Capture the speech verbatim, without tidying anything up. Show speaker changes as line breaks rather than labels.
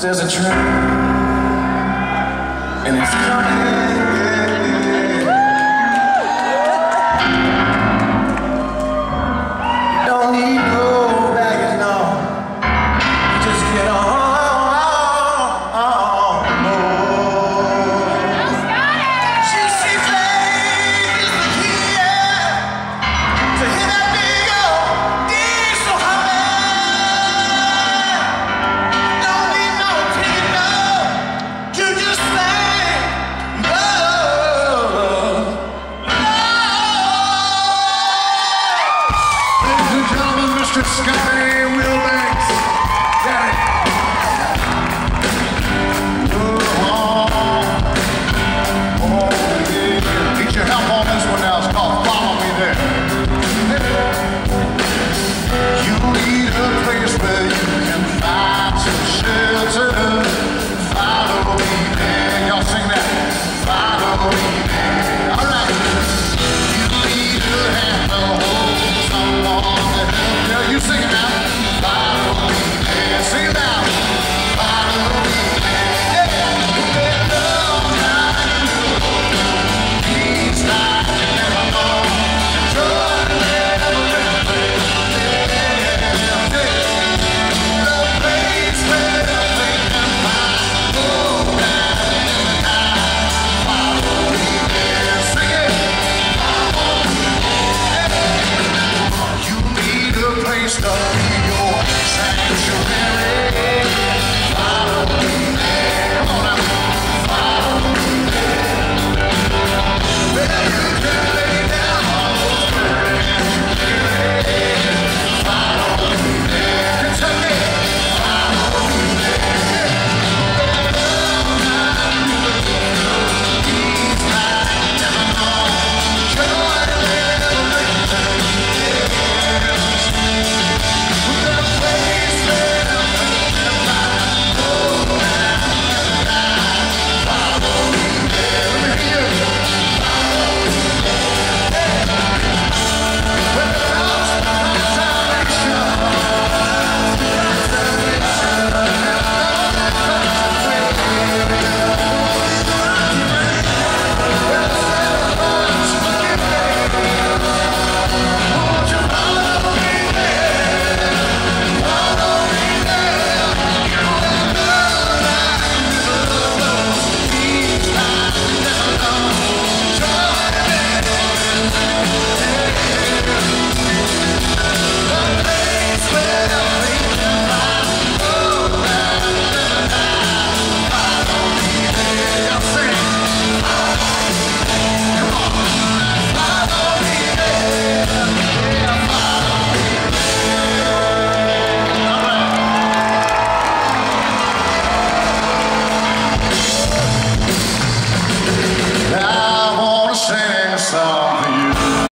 There's a train, and it's coming. Don't need no baggage, no. Just get on, on board. She, she plays the key, yeah, to hear that big old diesel humming. Don't need no ticket, no. You just sing love, love. Ladies and gentlemen, Mister Scotty Wilbanks. Daddy. Oh, oh, yeah. Need your help on this one now. It's called Follow Me There. You need a place where you can find some shelter. Follow me there. Y'all sing that. Follow me there. All right. You need a hand to hold someone to help you. You sing it now. Follow me there. Sing it now. Follow me there. Yeah. Let love guide you. Peace like you never know. Joy never ending. Yeah. The place where they can find hope down in the night. Follow me there. Sing it. Follow me there. You need a place to be.